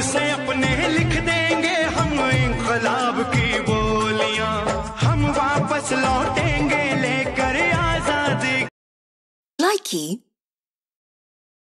से अपने लिख देंगे हम इंकलाब की बोलियां, हम वापस लौटेंगे लेकर आजादी। Likey